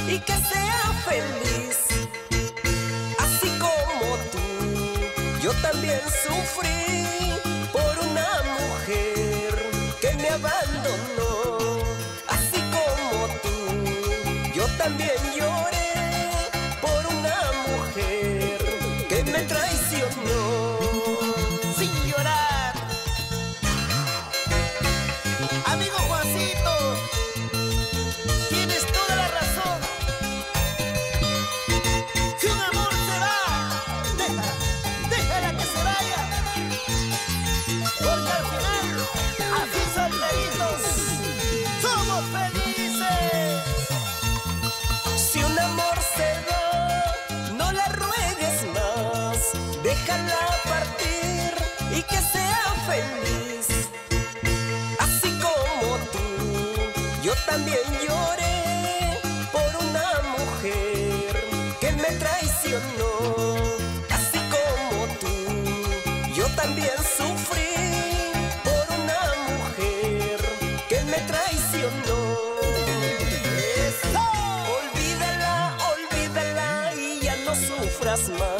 y que sea feliz. Así como tú, yo también sufrí por una mujer que me abandonó. Así como tú, yo también lloré por una mujer que me traicionó. Sin llorar. Amigo Juancito, tienes toda la razón. Si un amor se va, déjala que se vaya. Porque al final, así solteritos, somos felices. Si un amor se va, no la ruegues más, déjala partir y que sea feliz. Así como tú, yo también lloré por una mujer que me traicionó. Así como tú, yo también sufrí por una mujer que me traicionó. ¡Eso! Olvídala, olvídala y ya no sufras más.